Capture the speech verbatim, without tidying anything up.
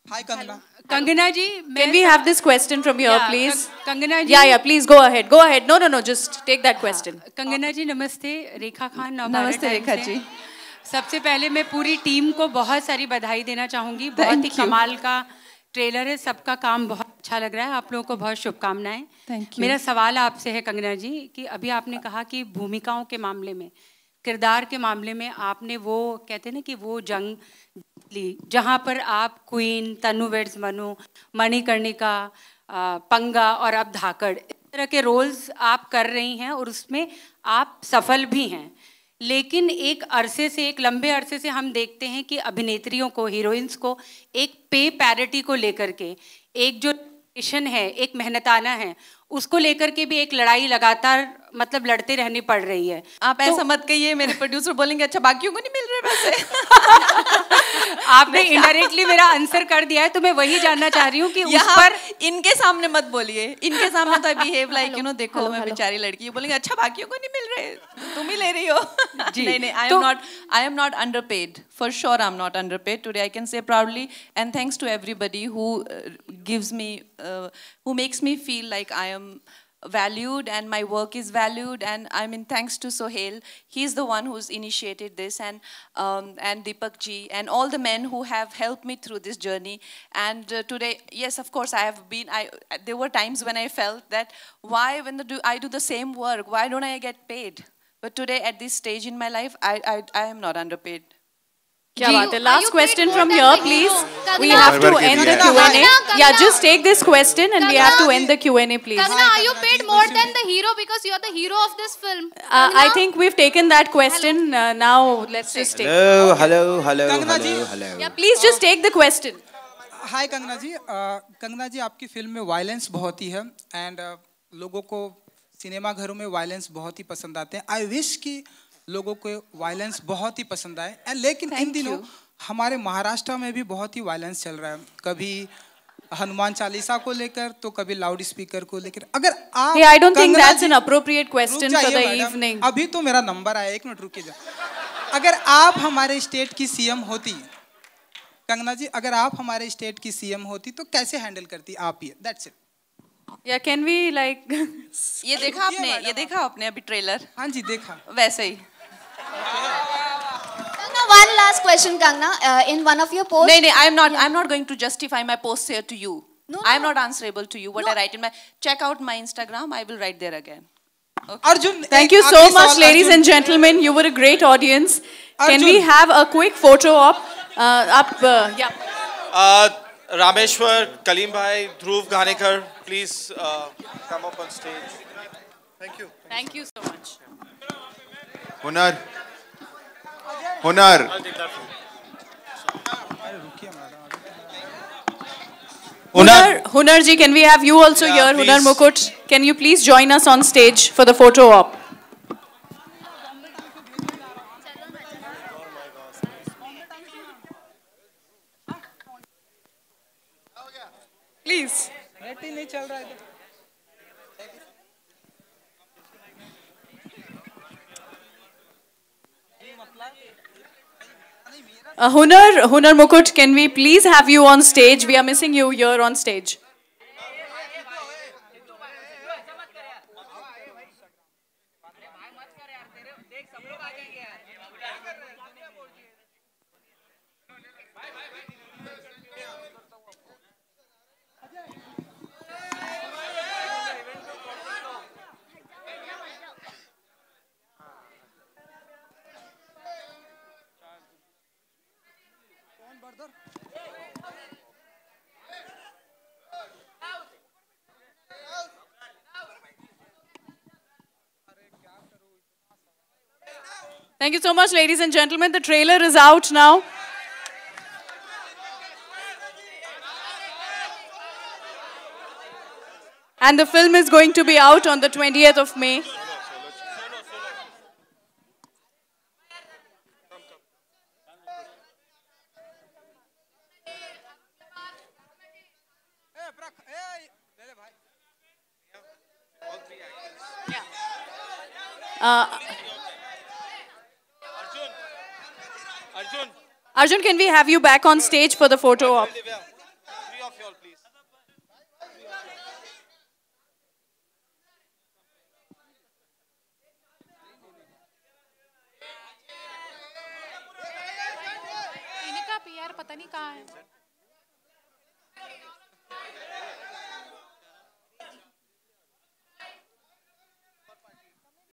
Hi, Kangana. Kangana ji, can we have this question from here, yeah, please? Kangana ji. Yeah, yeah, please go ahead. Go ahead. No, no, no, just take that question. Kangana ji, namaste. रेखा खान नवभारत नमस्ते रेखा जी. सबसे पहले मैं पूरी team को बहुत सारी बधाई देना चाहूँगी. बहुत ही कमाल का ट्रेलर है. सबका काम बहुत अच्छा लग रहा है. आप लोगों को बहुत शुभकामनाएं. मेरा सवाल आपसे है कंगना जी कि अभी आपने कहा कि भूमिकाओं के मामले में, किरदार के मामले में आपने वो कहते हैं ना कि वो जंग ली जहाँ पर आप क्वीन, तनु वेड्स मनु, मणिकर्णिका, पंगा और अब धाकड़, इस तरह के रोल्स आप कर रही हैं और उसमें आप सफल भी हैं. लेकिन एक अरसे से, एक लंबे अरसे से हम देखते हैं कि अभिनेत्रियों को, हीरोइंस को एक पे पैरिटी को लेकर के एक जो मिशन है, एक मेहनताना है, उसको लेकर के भी एक लड़ाई लगातार मतलब लड़ते रहनी पड़ रही है. आप तो, ऐसा मत कहिए, मेरे प्रोड्यूसर बोलेंगे अच्छा बाकियों को नहीं मिल रहे पैसे. आपने इनडायरेक्टली मेरा आंसर कर दिया है, तो मैं वही जानना चाह रही हूँ कि उस पर इनके सामने मत बोलिए. इनके सामने तो बिहेव लाइक यू नो, देखो hello, मैं hello. बेचारी लड़की है, बोलेंगे अच्छा बाकियों को नहीं मिल रहे, तुम ही ले रही हो. नहीं नहीं, I am not I am not underpaid. For sure I am not underpaid. Today I can say proudly and thanks to everybody who gives me, who makes me feel like I am valued and my work is valued. And I mean, thanks to Sohail, he's the one who's initiated this, and um, and Deepak ji and all the men who have helped me through this journey. And uh, today, yes, of course, I have been, I, there were times when I felt that why when the do, I do the same work, why don't I get paid? But today at this stage in my life, I, I, I am not underpaid. क्या बात है. Last question from here, please. We have to end the Q and A. Yeah, just take this question and we have to end the Q and A, please. Kangana, are you paid more than the hero because you are the hero of this film? Uh, I think we've taken that question. Uh, now let's just take. Hello, hello, hello, hello, hello. Yeah, please just take the question. Hi, Kangana ji. Uh, Kangana ji, आपकी फिल्म में violence बहुत ही है and uh, लोगों को cinema घरों में वायलेंस बहुत ही पसंद आते हैं. I wish कि लोगों को वायलेंस बहुत ही पसंद आए. एंड लेकिन इन दिनों हमारे महाराष्ट्र में भी बहुत ही वायलेंस चल रहा है. कभी हनुमान चालीसा को लेकर तो कभी लाउड स्पीकर को लेकर. अगर आप hey, I don't think that's an appropriate question for the evening. अभी तो मेरा नंबर आया, एक मिनट रुकिए जा. अगर आप हमारे स्टेट की सीएम होती कंगना जी, अगर आप हमारे स्टेट की सीएम होती तो कैसे हैंडल करती आप ये? That's it. Yeah, can we like ये देखा आपने, ये देखा आपने अभी ट्रेलर? हाँ जी देखा. वैसे ही. Kangana, one last question, Kangana. Uh, in one of your posts. नहीं नहीं, I am not. I am not going to justify my posts here to you. No, I am no. not answerable to you. What no. I write in my, check out my Instagram. I will write there again. Okay. Arjun, thank you so much, ladies and gentlemen. You were a great audience. Arjun. Can we have a quick photo op? Uh, up, uh, yeah. Uh, Rameshwar, Kalim bhai, Dhruv Ghanekar, please uh, come up on stage. Thank you. Thank you so much. Hunar. Hunar. Hunar, Hunar ji, can we have you also yeah, here? Please. Hunar Mukut, can you please join us on stage for the photo op? Please. Uh, Hunar, Hunar Mukut, can we please have you on stage? We are missing you here on stage. Thank you so much, ladies and gentlemen. The trailer is out now. And the film is going to be out on the twentieth of May. Uh, Arjun, Arjun, can we have you back on stage for the photo op? यार पता नहीं कहाँ है।